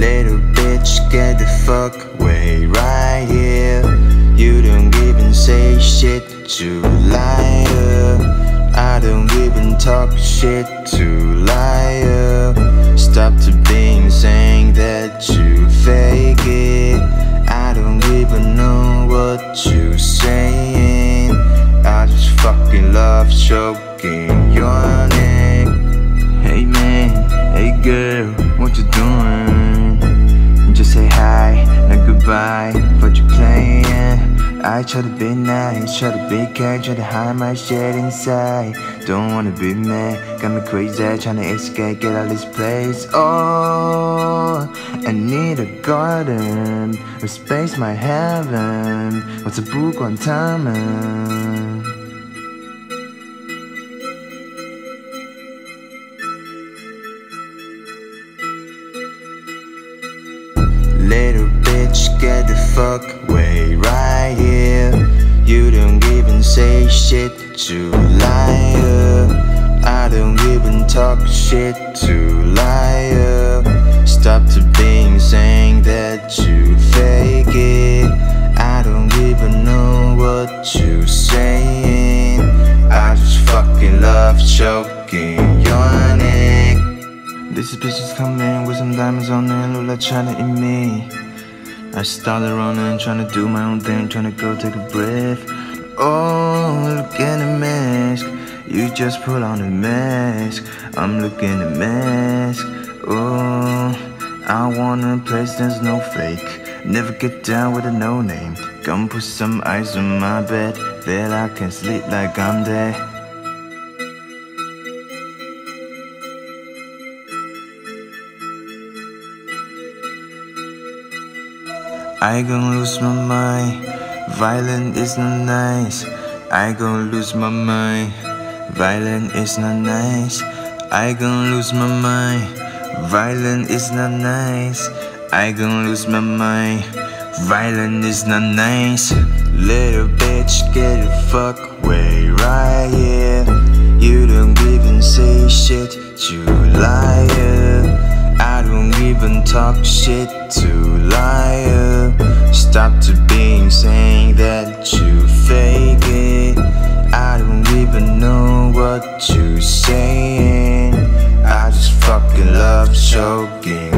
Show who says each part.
Speaker 1: Little bitch, get the fuck away right here. You don't even say shit to liar. I don't even talk shit to liar. Stop to being saying that you fake it. I don't even know what you're saying. I just fucking love choking your neck. Hey man, hey girl, what you doing? Just say hi, not goodbye, what you playing? I try to be nice, try to be kind, try to hide my shit inside. Don't wanna be mad, got me crazy, trying to escape, get out of this place. Oh, I need a garden, a space, my heaven. What's a book on time? Little bitch, get the fuck away right here. You don't even say shit to liar. I don't even talk shit to liar. Stop to being saying that you fake it. I don't even know what you're saying. I just fucking love choking your neck. This bitch is coming with some diamonds on it, look like China in me. I started running, trying to do my own thing, trying to go take a breath. Oh, look at the mask, you just put on a mask. I'm looking a mask. Oh, I want a place there's no fake. Never get down with a no name. Come put some ice on my bed, that I can sleep like I'm dead. I gon' lose my mind, violent is not nice. I gon' lose my mind, violent is not nice. I gon' lose my mind, violent is not nice. I gon' lose my mind, violent is not nice. Little bitch, get the fuck away right here. You don't even say shit to liar. I don't even talk shit to liar. Stop to being saying that you fake it. I don't even know what you're saying. I just fucking love choking